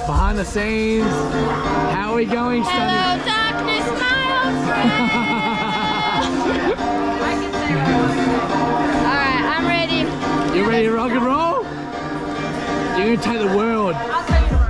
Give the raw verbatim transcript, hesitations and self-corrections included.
behind the scenes. How are we going, Stunny? Hello, darkness, my old friend. Alright, I'm ready. You ready to rock and roll? You're gonna take the world. I'll tell you